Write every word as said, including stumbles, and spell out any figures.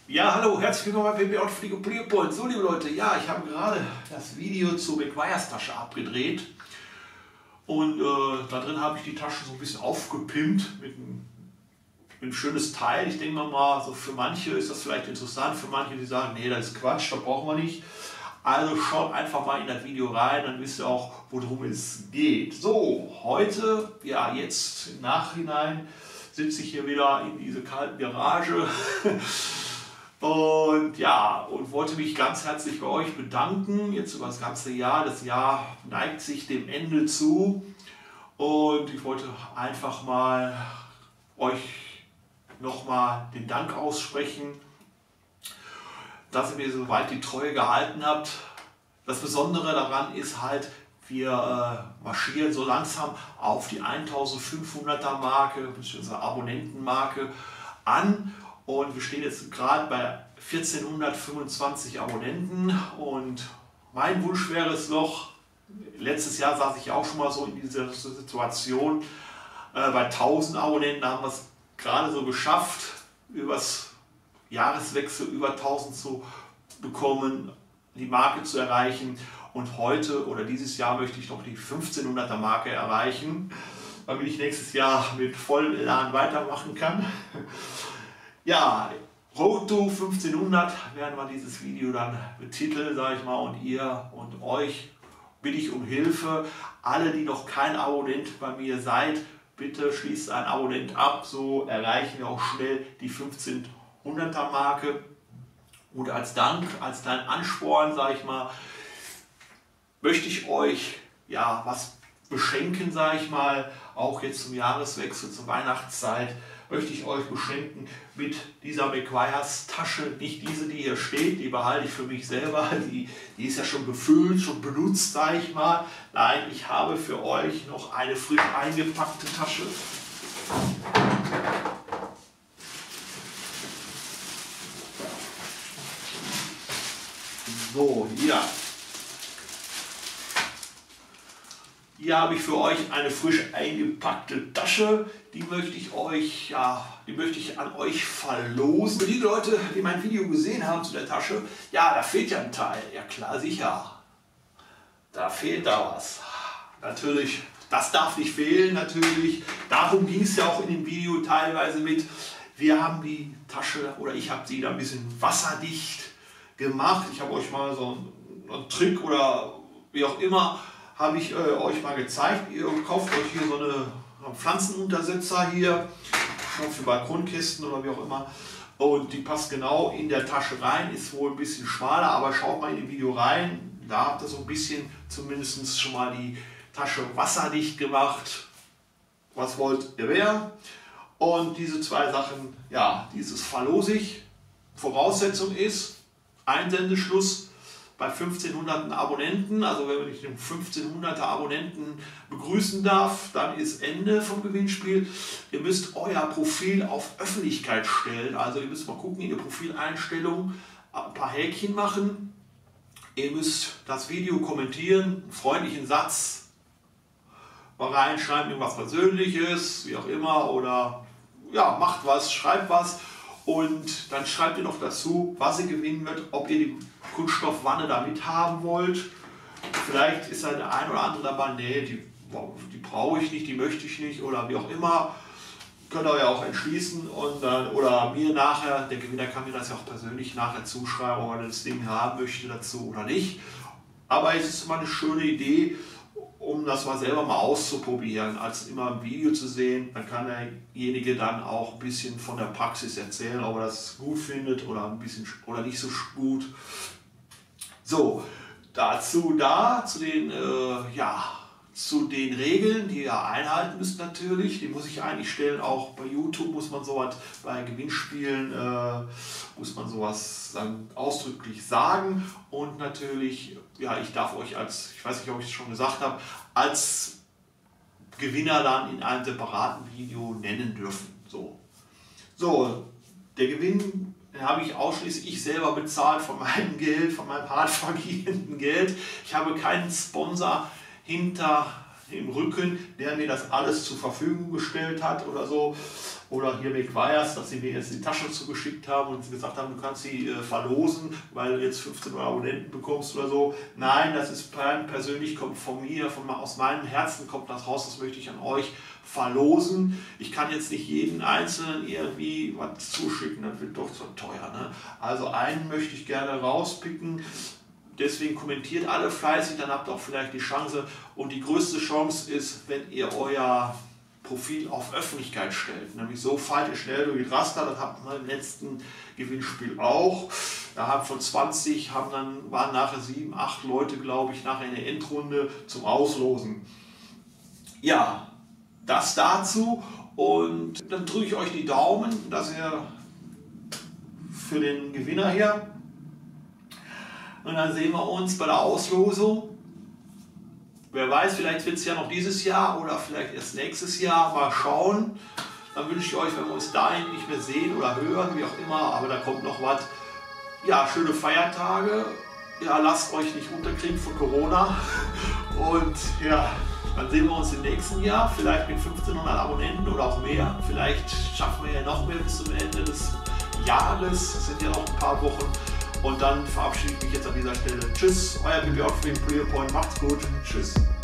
Ja, hallo, herzlich willkommen bei P P Fliege Polierpoint. So, liebe Leute, ja, ich habe gerade das Video zur Meguiar's Tasche abgedreht und äh, da drin habe ich die Tasche so ein bisschen aufgepimpt mit einem, mit einem schönes Teil. Ich denke mal, so für manche ist das vielleicht interessant, für manche, die sagen, nee, das ist Quatsch, das brauchen wir nicht. Also schaut einfach mal in das Video rein, dann wisst ihr auch, worum es geht. So, heute, ja, jetzt im Nachhinein sitze ich hier wieder in diese kalten Garage. Und ja, und wollte mich ganz herzlich bei euch bedanken, jetzt über das ganze Jahr. Das Jahr neigt sich dem Ende zu und ich wollte einfach mal euch nochmal den Dank aussprechen, dass ihr mir so weit die Treue gehalten habt. Das Besondere daran ist halt, wir äh, marschieren so langsam auf die eintausendfünfhunderter Marke, bzw. Abonnentenmarke an. Und wir stehen jetzt gerade bei vierzehnhundertfünfundzwanzig Abonnenten und mein Wunsch wäre es noch, letztes Jahr saß ich auch schon mal so in dieser Situation, äh, bei tausend Abonnenten haben wir es gerade so geschafft, übers Jahreswechsel über tausend zu bekommen, die Marke zu erreichen, und heute oder dieses Jahr möchte ich noch die fünfzehnhunderter Marke erreichen, damit ich nächstes Jahr mit vollem Elan weitermachen kann. Ja, Road to fünfzehnhundert werden wir dieses Video dann betiteln, sage ich mal, und ihr und euch bitte ich um Hilfe. Alle, die noch kein Abonnent bei mir seid, bitte schließt ein Abonnent ab, so erreichen wir auch schnell die fünfzehnhunderter Marke. Und als Dank, als kleinen Ansporn, sage ich mal, möchte ich euch ja was beschenken, sage ich mal, auch jetzt zum Jahreswechsel, zur Weihnachtszeit, möchte ich euch beschenken mit dieser Meguiar's Tasche. Nicht diese, die hier steht, die behalte ich für mich selber, die, die ist ja schon gefüllt, schon benutzt, sage ich mal. Nein, ich habe für euch noch eine frisch eingepackte Tasche. So, hier. Hier habe ich für euch eine frisch eingepackte Tasche, die möchte ich euch, ja, die möchte ich an euch verlosen. Für die Leute, die mein Video gesehen haben zu der Tasche, ja, da fehlt ja ein Teil, ja klar, sicher. Da fehlt da was. Natürlich, das darf nicht fehlen, natürlich. Darum ging es ja auch in dem Video teilweise mit. Wir haben die Tasche, oder ich habe sie da ein bisschen wasserdicht gemacht. Ich habe euch mal so einen, einen Trick oder wie auch immer, habe ich äh, euch mal gezeigt. Ihr kauft euch hier so eine, einen Pflanzenuntersetzer hier, für Balkonkisten oder wie auch immer. Und die passt genau in der Tasche rein, ist wohl ein bisschen schmaler, aber schaut mal in dem Video rein. Da habt ihr so ein bisschen zumindest schon mal die Tasche wasserdicht gemacht. Was wollt ihr mehr? Und diese zwei Sachen, ja, dieses verlose ich. Voraussetzung ist Einsendeschluss bei fünfzehnhundert Abonnenten. Also wenn ich den fünfzehnhunderter Abonnenten begrüßen darf, dann ist Ende vom Gewinnspiel. Ihr müsst euer Profil auf Öffentlichkeit stellen. Also ihr müsst mal gucken in die Profileinstellung, ein paar Häkchen machen. Ihr müsst das Video kommentieren, einen freundlichen Satz mal reinschreiben, irgendwas Persönliches, wie auch immer, oder ja, macht was, schreibt was. Und dann schreibt ihr noch dazu, was ihr gewinnen wird, ob ihr die Kunststoffwanne da mit haben wollt. Vielleicht ist halt der ein oder andere dabei, nee, die, die brauche ich nicht, die möchte ich nicht oder wie auch immer. Könnt ihr ja auch entschließen und dann, oder mir nachher, der Gewinner kann mir das ja auch persönlich nachher zuschreiben, ob er das Ding haben möchte dazu oder nicht. Aber es ist immer eine schöne Idee, um das mal selber mal auszuprobieren, als immer im Video zu sehen. Dann kann derjenige dann auch ein bisschen von der Praxis erzählen, ob er das gut findet oder ein bisschen oder nicht so gut. So, dazu da, zu den, äh, ja, zu den Regeln, die ihr einhalten müsst natürlich. Die muss ich eigentlich stellen, auch bei YouTube muss man sowas, bei Gewinnspielen äh, muss man sowas dann ausdrücklich sagen. Und natürlich, ja, ich darf euch als, ich weiß nicht, ob ich es schon gesagt habe, als Gewinner dann in einem separaten Video nennen dürfen. So, so der Gewinn habe ich ausschließlich ich selber bezahlt von meinem Geld, von meinem hart verdienten Geld. Ich habe keinen Sponsor hinter, im Rücken, der mir das alles zur Verfügung gestellt hat oder so. Oder hier McWires, dass sie mir jetzt die Taschen zugeschickt haben und gesagt haben, du kannst sie äh, verlosen, weil du jetzt fünfzehn Abonnenten bekommst oder so. Nein, das ist persönlich, kommt von mir, von, aus meinem Herzen kommt das raus, das möchte ich an euch verlosen. Ich kann jetzt nicht jeden Einzelnen irgendwie was zuschicken, das wird doch zu teuer. Ne? Also einen möchte ich gerne rauspicken. Deswegen kommentiert alle fleißig, dann habt ihr auch vielleicht die Chance. Und die größte Chance ist, wenn ihr euer Profil auf Öffentlichkeit stellt. Nämlich so fallt ihr schnell durch das Raster, das hatten wir im letzten Gewinnspiel auch. Da haben von zwanzig haben dann, waren nachher sieben, acht Leute, glaube ich, nachher in der Endrunde zum Auslosen. Ja, das dazu. Und dann drücke ich euch die Daumen, dass ihr für den Gewinner hier. Und dann sehen wir uns bei der Auslosung. Wer weiß, vielleicht wird es ja noch dieses Jahr oder vielleicht erst nächstes Jahr. Mal schauen. Dann wünsche ich euch, wenn wir uns dahin nicht mehr sehen oder hören, wie auch immer, aber da kommt noch was. Ja, schöne Feiertage. Ja, lasst euch nicht unterkriegen von Corona. Und ja, dann sehen wir uns im nächsten Jahr. Vielleicht mit fünfzehnhundert Abonnenten oder auch mehr. Vielleicht schaffen wir ja noch mehr bis zum Ende des Jahres. Das sind ja noch ein paar Wochen. Und dann verabschiede ich mich jetzt an dieser Stelle. Tschüss, euer Bibi Ott für den Player Point. Macht's gut. Tschüss.